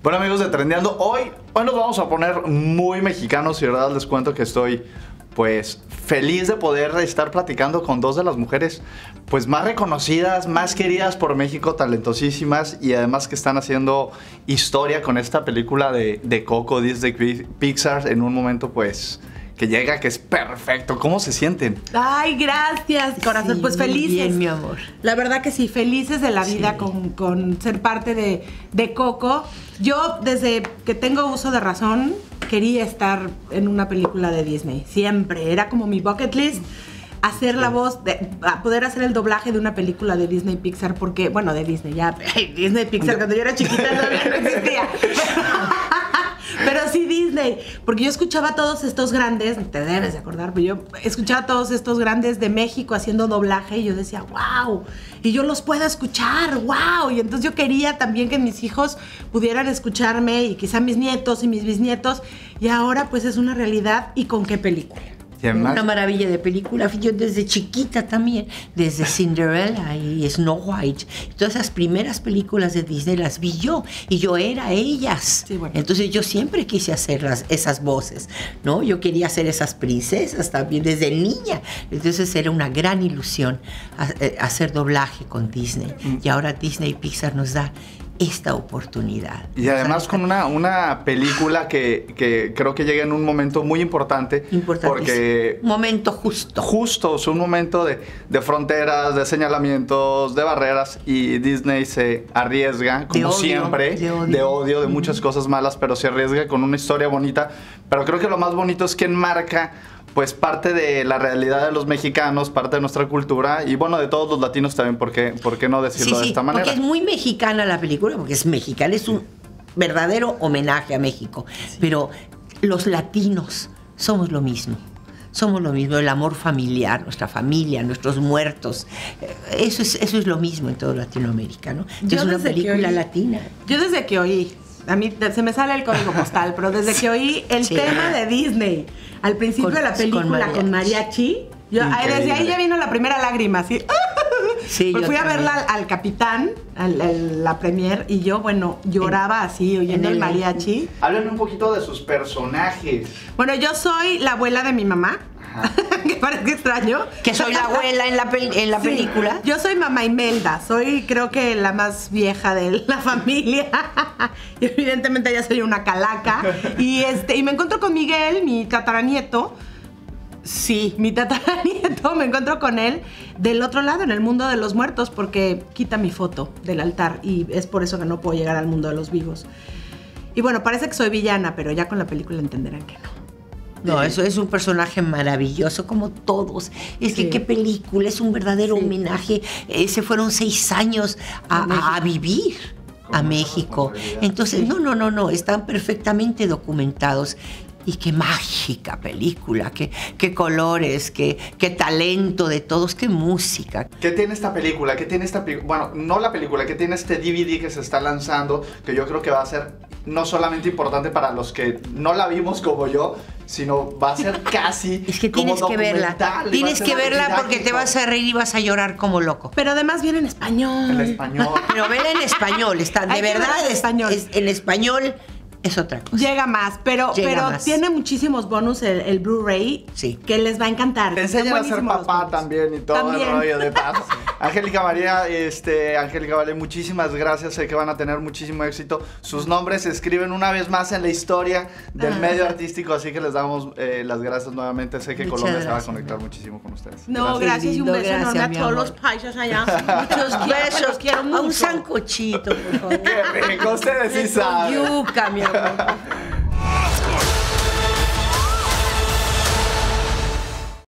Bueno, amigos de Trendeando, hoy nos vamos a poner muy mexicanos y de verdad les cuento que estoy pues feliz de poder estar platicando con dos de las mujeres pues más reconocidas, más queridas por México, talentosísimas y además que están haciendo historia con esta película de Coco, Disney Pixar, en un momento pues que llega, que es perfecto. ¿Cómo se sienten? Ay, gracias, corazón. Sí, pues felices. bien, mi amor. La verdad que sí, felices de la vida con ser parte de Coco. Yo, desde que tengo uso de razón, quería estar en una película de Disney. Siempre. Era como mi bucket list. Hacer la voz, poder hacer el doblaje de una película de Disney Pixar, porque, bueno, de Disney, ya, Disney Pixar, cuando yo era chiquita todavía no existía. Pero sí Disney, porque yo escuchaba a todos estos grandes, te debes de acordar, pero yo escuchaba a todos estos grandes de México haciendo doblaje y yo decía, wow, y yo los puedo escuchar, wow, y entonces yo quería también que mis hijos pudieran escucharme y quizá mis nietos y mis bisnietos, y ahora pues es una realidad. ¿Y con qué película? Una maravilla de película. Yo desde chiquita también, desde Cinderella y Snow White, todas esas primeras películas de Disney las vi yo y yo era ellas. Sí, bueno. Entonces yo siempre quise hacer esas voces, ¿no? Yo quería hacer esas princesas también desde niña. Entonces era una gran ilusión hacer doblaje con Disney. Y ahora Disney Pixar nos da esta oportunidad. Y además con una película que creo que llega en un momento muy importante. Porque momento justo. Justo, es un momento de fronteras, de señalamientos, de barreras, y Disney se arriesga, como siempre, de odio, de muchas cosas malas, pero se arriesga con una historia bonita. Pero creo que lo más bonito es que enmarca pues parte de la realidad de los mexicanos, parte de nuestra cultura y bueno, de todos los latinos también, ¿por qué no decirlo de esta manera? Porque es muy mexicana la película, porque es mexicana, es un verdadero homenaje a México, pero los latinos somos lo mismo. Somos lo mismo, el amor familiar, nuestra familia, nuestros muertos. Eso es lo mismo en toda Latinoamérica, ¿no? Es una película latina. Yo desde que oí, a mí se me sale el código postal, pero desde que oí el tema de Disney al principio de la película con mariachi, yo desde ahí ya vino la primera lágrima, ¿sí? Sí, pues fui a verla al capitán, la premier, y yo, bueno, lloraba así, oyendo el mariachi. Háblenme un poquito de sus personajes. Bueno, yo soy la abuela de mi mamá. Que parece extraño. Que soy la abuela en la película. Yo soy mamá Imelda, soy creo que la más vieja de la familia. Y evidentemente ya soy una calaca. Y me encuentro con Miguel, mi tataranieto. Sí, mi tataranieto, me encuentro con él del otro lado, en el mundo de los muertos, porque quita mi foto del altar y es por eso que no puedo llegar al mundo de los vivos. Y bueno, parece que soy villana, pero ya con la película entenderán que no. No, eso es un personaje maravilloso, como todos. Es que qué película, es un verdadero homenaje. Se fueron 6 años a vivir a México. Entonces, no, están perfectamente documentados. Y qué mágica película, qué colores, qué talento de todos, qué música. ¿Qué tiene esta película? Bueno, no la película, ¿qué tiene este DVD que se está lanzando? Que yo creo que va a ser no solamente importante para los que no la vimos como yo, sino va a ser casi es que tienes que verla. Tienes que verla porque te vas a reír y vas a llorar como loco. Pero además viene en español. En español. Pero vela en español, está de verdad en español. Es otra cosa. Llega más, pero tiene muchísimos bonus el Blu-ray que les va a encantar. Te enseñan a ser papá también y todo el rollo de paz. Angélica María, Angélica Vale, muchísimas gracias. Sé que van a tener muchísimo éxito. Sus nombres se escriben una vez más en la historia del medio artístico, así que les damos las gracias nuevamente. Sé que Colombia se va a conectar muchísimo con ustedes. No, gracias y un beso enorme a todos los paisas allá. Muchos besos, quiero mucho. A un sancochito, por favor. Qué rico, ustedes sí saben. Yuca, mi amor.